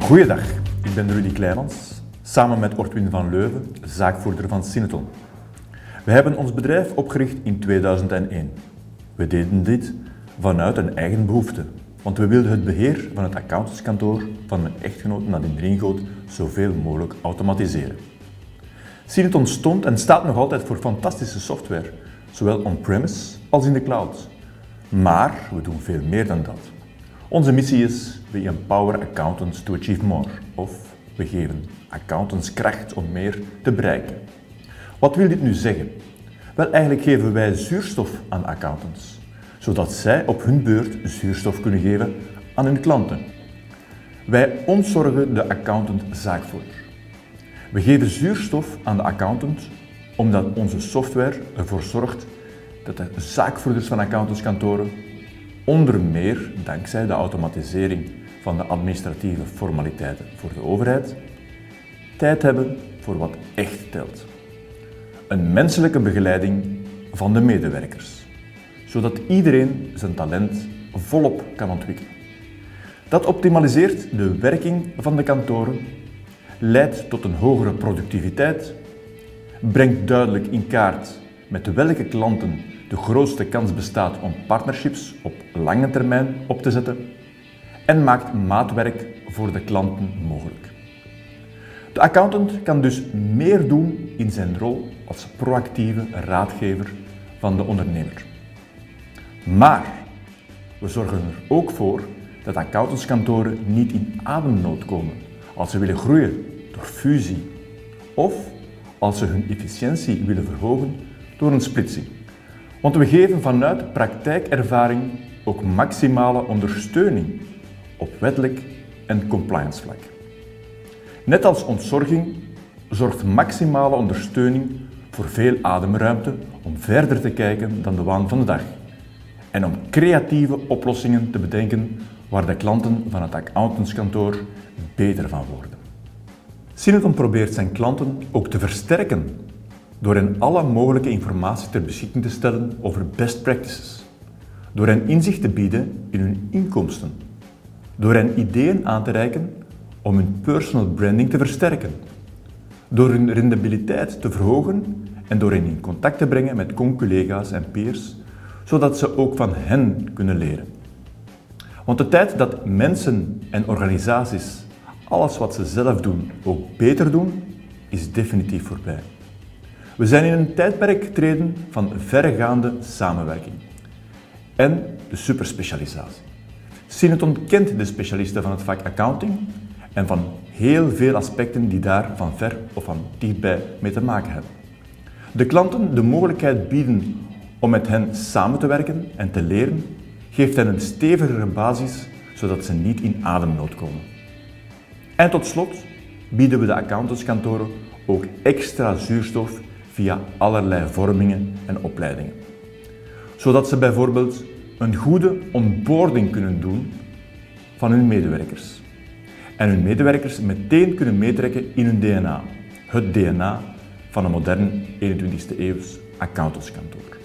Goeiedag, ik ben Rudy Kleijmans, samen met Ortwin van Leuven, zaakvoerder van Cineton. We hebben ons bedrijf opgericht in 2001. We deden dit vanuit een eigen behoefte, want we wilden het beheer van het accountantskantoor van mijn echtgenoot Nadine Ringoot zoveel mogelijk automatiseren. Cineton stond en staat nog altijd voor fantastische software, zowel on-premise als in de cloud. Maar we doen veel meer dan dat. Onze missie is: we empower accountants to achieve more, of we geven accountants kracht om meer te bereiken. Wat wil dit nu zeggen? Wel, eigenlijk geven wij zuurstof aan accountants, zodat zij op hun beurt zuurstof kunnen geven aan hun klanten. Wij ontzorgen de accountant zaakvoerder. We geven zuurstof aan de accountant omdat onze software ervoor zorgt dat de zaakvoerders van accountantskantoren, onder meer dankzij de automatisering van de administratieve formaliteiten voor de overheid, tijd hebben voor wat echt telt. Een menselijke begeleiding van de medewerkers, zodat iedereen zijn talent volop kan ontwikkelen. Dat optimaliseert de werking van de kantoren, leidt tot een hogere productiviteit, brengt duidelijk in kaart met welke klanten de grootste kans bestaat om partnerships op lange termijn op te zetten en maakt maatwerk voor de klanten mogelijk. De accountant kan dus meer doen in zijn rol als proactieve raadgever van de ondernemer. Maar we zorgen er ook voor dat accountantskantoren niet in ademnood komen als ze willen groeien door fusie of als ze hun efficiëntie willen verhogen door een splitsing. Want we geven vanuit praktijkervaring ook maximale ondersteuning op wettelijk en compliance vlak. Net als ontzorging zorgt maximale ondersteuning voor veel ademruimte om verder te kijken dan de waan van de dag en om creatieve oplossingen te bedenken waar de klanten van het accountantskantoor beter van worden. Cineton probeert zijn klanten ook te versterken door hen alle mogelijke informatie ter beschikking te stellen over best practices, door hen inzicht te bieden in hun inkomsten, door hen ideeën aan te reiken om hun personal branding te versterken, door hun rendabiliteit te verhogen en door hen in contact te brengen met collega's en peers, zodat ze ook van hen kunnen leren. Want de tijd dat mensen en organisaties alles wat ze zelf doen ook beter doen, is definitief voorbij. We zijn in een tijdperk getreden van verregaande samenwerking en de superspecialisatie. Cineton kent de specialisten van het vak accounting en van heel veel aspecten die daar van ver of van dichtbij mee te maken hebben. De klanten de mogelijkheid bieden om met hen samen te werken en te leren, geeft hen een stevigere basis zodat ze niet in ademnood komen. En tot slot bieden we de accountantskantoren ook extra zuurstof via allerlei vormingen en opleidingen. Zodat ze bijvoorbeeld een goede onboarding kunnen doen van hun medewerkers. En hun medewerkers meteen kunnen meetrekken in hun DNA. Het DNA van een modern 21e eeuws accountantskantoor.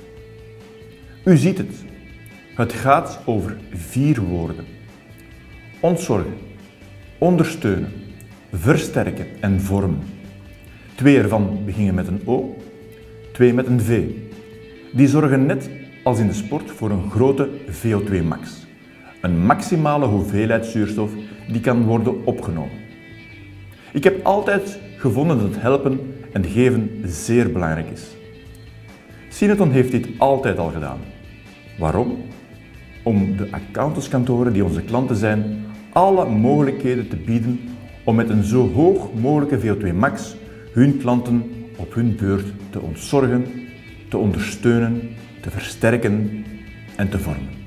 U ziet het. Het gaat over 4 woorden. Ontzorgen, ondersteunen, versterken en vormen. 2 ervan beginnen met een O, 2 met een V. Die zorgen net als in de sport voor een grote VO2 max. Een maximale hoeveelheid zuurstof die kan worden opgenomen. Ik heb altijd gevonden dat helpen en geven zeer belangrijk is. Cineton heeft dit altijd al gedaan. Waarom? Om de accountantskantoren die onze klanten zijn, alle mogelijkheden te bieden om met een zo hoog mogelijke VO2 max hun klanten op hun beurt te ontzorgen, te ondersteunen, te versterken en te vormen.